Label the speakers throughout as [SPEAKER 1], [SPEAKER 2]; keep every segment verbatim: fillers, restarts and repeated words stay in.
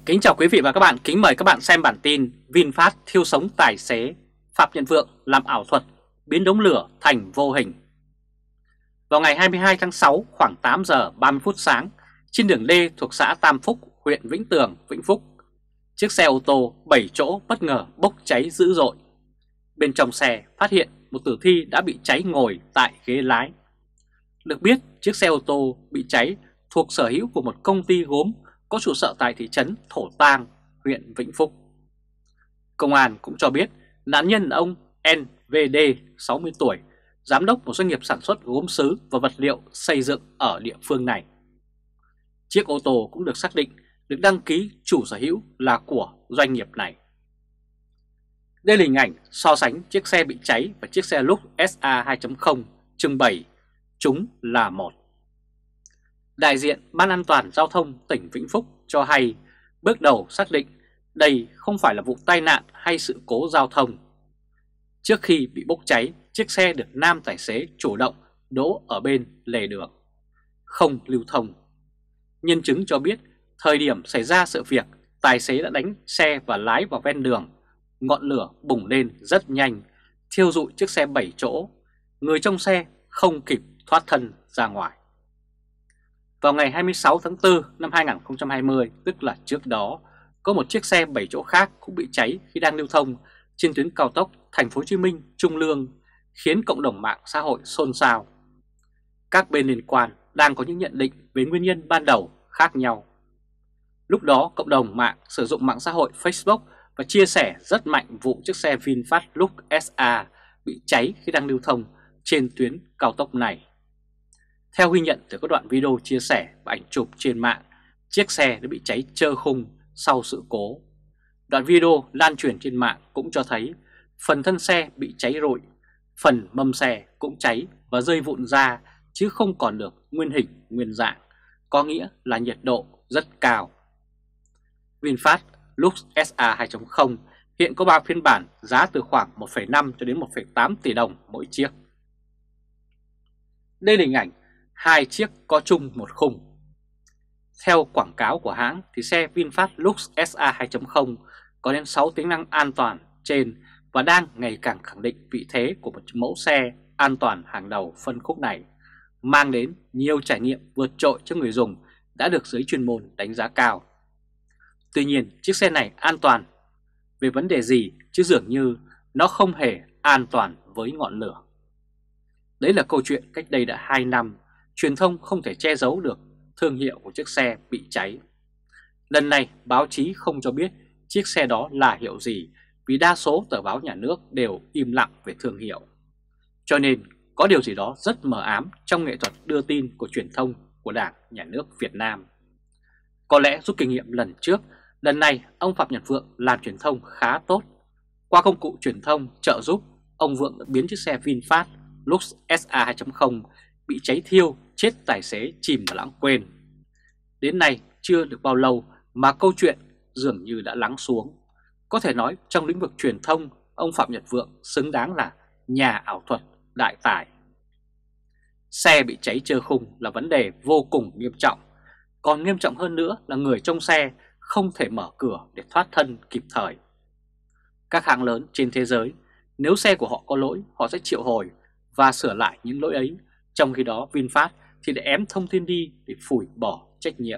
[SPEAKER 1] Kính chào quý vị và các bạn, kính mời các bạn xem bản tin VinFast thiêu sống tài xế, Phạm Nhật Vượng làm ảo thuật, biến đống lửa thành vô hình. Vào ngày hai mươi hai tháng sáu khoảng tám giờ ba mươi phút sáng, trên đường D thuộc xã Tam Phúc, huyện Vĩnh Tường, Vĩnh Phúc, chiếc xe ô tô bảy chỗ bất ngờ bốc cháy dữ dội. Bên trong xe phát hiện một tử thi đã bị cháy ngồi tại ghế lái. Được biết, chiếc xe ô tô bị cháy thuộc sở hữu của một công ty gốm có trụ sở tại thị trấn Thổ Tang, huyện Vĩnh Phúc. Công an cũng cho biết nạn nhân là ông en vê đê, sáu mươi tuổi, giám đốc một doanh nghiệp sản xuất gốm sứ và vật liệu xây dựng ở địa phương này. Chiếc ô tô cũng được xác định được đăng ký chủ sở hữu là của doanh nghiệp này. Đây là hình ảnh so sánh chiếc xe bị cháy và chiếc xe Lux ét a hai chấm không trưng bày chúng là một. Đại diện Ban An toàn Giao thông tỉnh Vĩnh Phúc cho hay bước đầu xác định đây không phải là vụ tai nạn hay sự cố giao thông. Trước khi bị bốc cháy, chiếc xe được nam tài xế chủ động đỗ ở bên lề đường, không lưu thông. Nhân chứng cho biết thời điểm xảy ra sự việc, tài xế đã đánh xe và lái vào ven đường. Ngọn lửa bùng lên rất nhanh, thiêu rụi chiếc xe bảy chỗ. Người trong xe không kịp thoát thân ra ngoài. Vào ngày hai mươi sáu tháng tư năm hai nghìn không trăm hai mươi, tức là trước đó, có một chiếc xe bảy chỗ khác cũng bị cháy khi đang lưu thông trên tuyến cao tốc Thành phố Hồ Chí Minh - Trung Lương, khiến cộng đồng mạng xã hội xôn xao. Các bên liên quan đang có những nhận định về nguyên nhân ban đầu khác nhau. Lúc đó, cộng đồng mạng sử dụng mạng xã hội Facebook và chia sẻ rất mạnh vụ chiếc xe VinFast Lux ét a bị cháy khi đang lưu thông trên tuyến cao tốc này. Theo ghi nhận từ các đoạn video chia sẻ và ảnh chụp trên mạng, chiếc xe đã bị cháy trơ khung sau sự cố. Đoạn video lan truyền trên mạng cũng cho thấy phần thân xe bị cháy rụi, phần mâm xe cũng cháy và rơi vụn ra chứ không còn được nguyên hình nguyên dạng, có nghĩa là nhiệt độ rất cao. VinFast Lux ét a hai chấm không hiện có ba phiên bản giá từ khoảng một phẩy năm cho đến một phẩy tám tỷ đồng mỗi chiếc. Đây là hình ảnh hai chiếc có chung một khung. Theo quảng cáo của hãng thì xe VinFast Lux ét a hai chấm không có đến sáu tính năng an toàn trên và đang ngày càng khẳng định vị thế của một mẫu xe an toàn hàng đầu phân khúc này, mang đến nhiều trải nghiệm vượt trội cho người dùng đã được giới chuyên môn đánh giá cao. Tuy nhiên, chiếc xe này an toàn về vấn đề gì chứ dường như nó không hề an toàn với ngọn lửa. Đấy là câu chuyện cách đây đã hai năm, truyền thông không thể che giấu được thương hiệu của chiếc xe bị cháy. Lần này báo chí không cho biết chiếc xe đó là hiệu gì vì đa số tờ báo nhà nước đều im lặng về thương hiệu. Cho nên có điều gì đó rất mờ ám trong nghệ thuật đưa tin của truyền thông của Đảng, Nhà nước Việt Nam. Có lẽ rút kinh nghiệm lần trước, lần này ông Phạm Nhật Vượng làm truyền thông khá tốt. Qua công cụ truyền thông trợ giúp, ông Vượng đã biến chiếc xe VinFast Lux ét a hai chấm không bị cháy thiêu, chết tài xế chìm và lãng quên. Đến nay chưa được bao lâu mà câu chuyện dường như đã lắng xuống. Có thể nói trong lĩnh vực truyền thông, ông Phạm Nhật Vượng xứng đáng là nhà ảo thuật đại tài. Xe bị cháy trơ khung là vấn đề vô cùng nghiêm trọng. Còn nghiêm trọng hơn nữa là người trong xe không thể mở cửa để thoát thân kịp thời. Các hãng lớn trên thế giới, nếu xe của họ có lỗi, họ sẽ triệu hồi và sửa lại những lỗi ấy. Trong khi đó VinFast thì để ém thông tin đi để phủi bỏ trách nhiệm.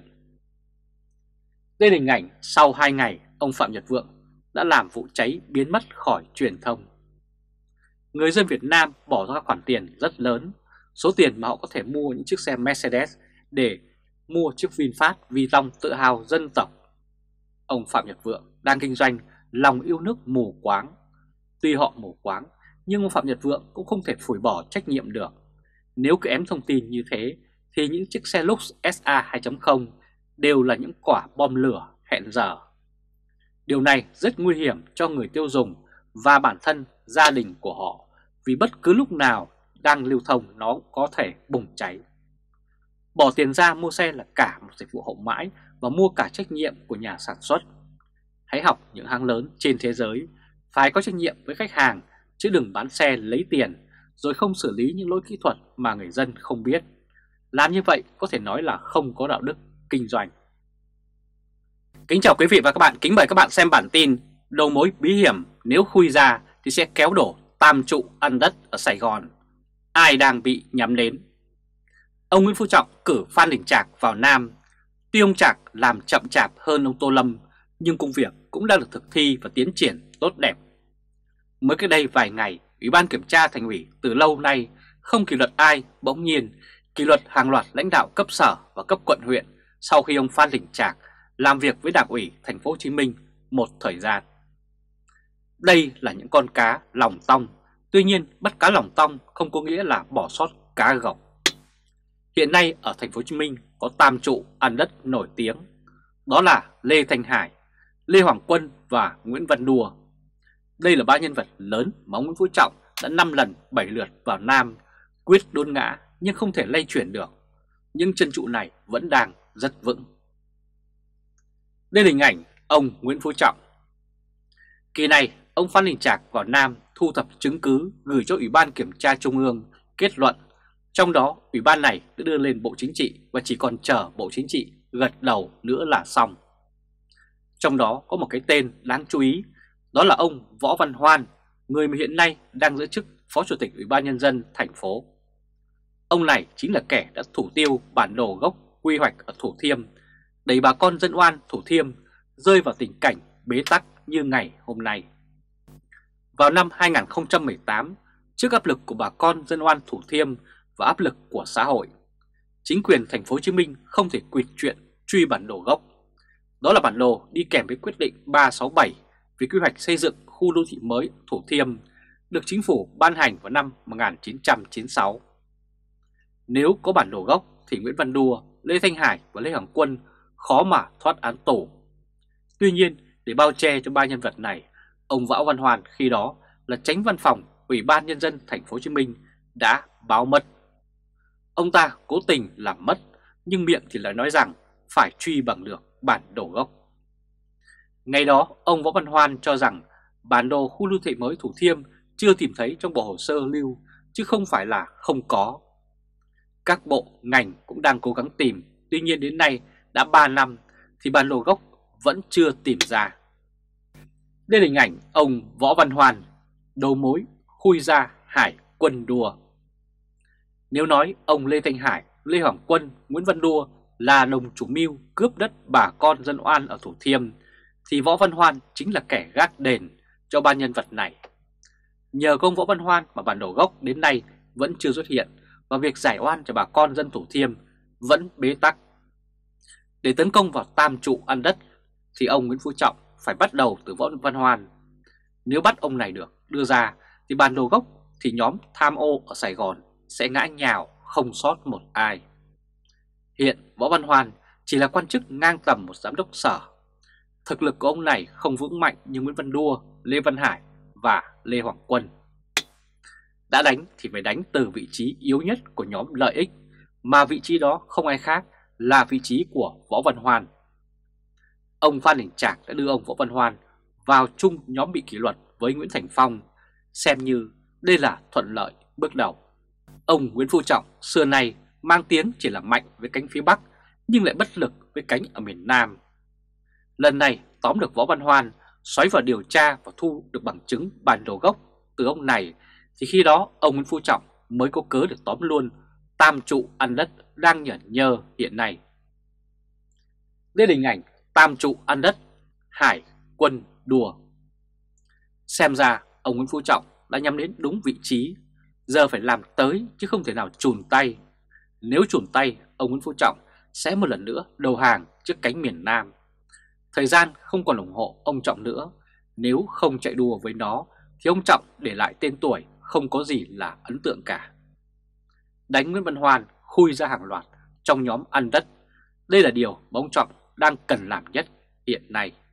[SPEAKER 1] Đây là hình ảnh sau hai ngày ông Phạm Nhật Vượng đã làm vụ cháy biến mất khỏi truyền thông. Người dân Việt Nam bỏ ra các khoản tiền rất lớn, số tiền mà họ có thể mua những chiếc xe Mercedes để mua chiếc VinFast vì lòng tự hào dân tộc. Ông Phạm Nhật Vượng đang kinh doanh lòng yêu nước mù quáng. Tuy họ mù quáng nhưng ông Phạm Nhật Vượng cũng không thể phủi bỏ trách nhiệm được. Nếu cứ ém thông tin như thế thì những chiếc xe Lux ét a hai chấm không đều là những quả bom lửa hẹn giờ. Điều này rất nguy hiểm cho người tiêu dùng và bản thân gia đình của họ, vì bất cứ lúc nào đang lưu thông nó có thể bùng cháy. Bỏ tiền ra mua xe là cả một dịch vụ hậu mãi và mua cả trách nhiệm của nhà sản xuất. Hãy học những hãng lớn trên thế giới, phải có trách nhiệm với khách hàng chứ đừng bán xe lấy tiền rồi không xử lý những lỗi kỹ thuật mà người dân không biết. Làm như vậy có thể nói là không có đạo đức kinh doanh. Kính chào quý vị và các bạn, kính mời các bạn xem bản tin đầu mối bí hiểm nếu khui ra thì sẽ kéo đổ tam trụ ăn đất ở Sài Gòn. Ai đang bị nhắm đến? Ông Nguyễn Phú Trọng cử Phan Đình Trạc vào Nam. Tuy ông Trạc làm chậm chạp hơn ông Tô Lâm, nhưng công việc cũng đang được thực thi và tiến triển tốt đẹp. Mới cách đây vài ngày, Ủy ban Kiểm tra Thành ủy từ lâu nay không kỷ luật ai, bỗng nhiên kỷ luật hàng loạt lãnh đạo cấp sở và cấp quận huyện sau khi ông Phan Đình Trạc làm việc với Đảng ủy Thành phố Hồ Chí Minh một thời gian. Đây là những con cá lòng tong, tuy nhiên bắt cá lòng tong không có nghĩa là bỏ sót cá gộc. Hiện nay ở Thành phố Hồ Chí Minh có tam trụ ăn đất nổi tiếng, đó là Lê Thanh Hải, Lê Hoàng Quân và Nguyễn Văn Đùa. Đây là ba nhân vật lớn mà ông Nguyễn Phú Trọng đã năm lần bảy lượt vào Nam quyết đốn ngã nhưng không thể lay chuyển được. Nhưng chân trụ này vẫn đang rất vững. Đây là hình ảnh ông Nguyễn Phú Trọng. Kỳ này, ông Phan Đình Trạc vào Nam thu thập chứng cứ gửi cho Ủy ban Kiểm tra Trung ương kết luận. Trong đó, Ủy ban này đã đưa lên Bộ Chính trị và chỉ còn chờ Bộ Chính trị gật đầu nữa là xong. Trong đó có một cái tên đáng chú ý, đó là ông Võ Văn Hoan, người mà hiện nay đang giữ chức Phó Chủ tịch Ủy ban Nhân dân thành phố. Ông này chính là kẻ đã thủ tiêu bản đồ gốc quy hoạch ở Thủ Thiêm, đẩy bà con dân oan Thủ Thiêm rơi vào tình cảnh bế tắc như ngày hôm nay. Vào năm hai nghìn không trăm mười tám, trước áp lực của bà con dân oan Thủ Thiêm và áp lực của xã hội, chính quyền Thành phố Hồ Chí Minh không thể quỵt chuyện truy bản đồ gốc. Đó là bản đồ đi kèm với quyết định ba sáu bảy về quy hoạch xây dựng khu đô thị mới Thủ Thiêm, được chính phủ ban hành vào năm một nghìn chín trăm chín mươi sáu. Nếu có bản đồ gốc thì Nguyễn Văn Đùa, Lê Thanh Hải và Lê Hoàng Quân khó mà thoát án tù. Tuy nhiên, để bao che cho ba nhân vật này, ông Võ Văn Hoan khi đó là Chánh Văn phòng Ủy ban Nhân dân Thành phố Hồ Chí Minh đã báo mất. Ông ta cố tình làm mất, nhưng miệng thì lại nói rằng phải truy bằng được bản đồ gốc. Ngày đó, ông Võ Văn Hoan cho rằng bản đồ khu đô thị mới Thủ Thiêm chưa tìm thấy trong bộ hồ sơ lưu, chứ không phải là không có. Các bộ, ngành cũng đang cố gắng tìm, tuy nhiên đến nay đã ba năm thì bản đồ gốc vẫn chưa tìm ra. Đây là hình ảnh ông Võ Văn Hoan, đầu mối khui ra Hải Quân Đùa. Nếu nói ông Lê Thanh Hải, Lê Hoàng Quân, Nguyễn Văn Đùa là đồng chủ mưu cướp đất bà con dân oan ở Thủ Thiêm, thì Võ Văn Hoan chính là kẻ gác đền cho ba nhân vật này. Nhờ công Võ Văn Hoan mà bản đồ gốc đến nay vẫn chưa xuất hiện và việc giải oan cho bà con dân Thủ Thiêm vẫn bế tắc. Để tấn công vào tam trụ ăn đất thì ông Nguyễn Phú Trọng phải bắt đầu từ Võ Văn Hoan. Nếu bắt ông này được đưa ra thì bản đồ gốc thì nhóm tham ô ở Sài Gòn sẽ ngã nhào không sót một ai. Hiện Võ Văn Hoan chỉ là quan chức ngang tầm một giám đốc sở. Thực lực của ông này không vững mạnh như Nguyễn Văn Đùa, Lê Văn Hải và Lê Hoàng Quân. Đã đánh thì phải đánh từ vị trí yếu nhất của nhóm lợi ích, mà vị trí đó không ai khác là vị trí của Võ Văn Hoan. Ông Phan Đình Trạc đã đưa ông Võ Văn Hoan vào chung nhóm bị kỷ luật với Nguyễn Thành Phong, xem như đây là thuận lợi bước đầu. Ông Nguyễn Phú Trọng xưa nay mang tiếng chỉ là mạnh với cánh phía Bắc nhưng lại bất lực với cánh ở miền Nam. Lần này tóm được Võ Văn Hoan, xoáy vào điều tra và thu được bằng chứng bản đồ gốc từ ông này, thì khi đó ông Nguyễn Phú Trọng mới có cớ được tóm luôn tam trụ ăn đất đang nhởn nhơ hiện nay. Đây là hình ảnh tam trụ ăn đất Hải Quân Đùa. Xem ra ông Nguyễn Phú Trọng đã nhắm đến đúng vị trí, giờ phải làm tới chứ không thể nào chùn tay. Nếu chùn tay, ông Nguyễn Phú Trọng sẽ một lần nữa đầu hàng trước cánh miền Nam. Thời gian không còn ủng hộ ông Trọng nữa, nếu không chạy đua với nó thì ông Trọng để lại tên tuổi không có gì là ấn tượng cả. Đánh Nguyễn Văn Hoan khui ra hàng loạt trong nhóm ăn đất, đây là điều mà ông Trọng đang cần làm nhất hiện nay.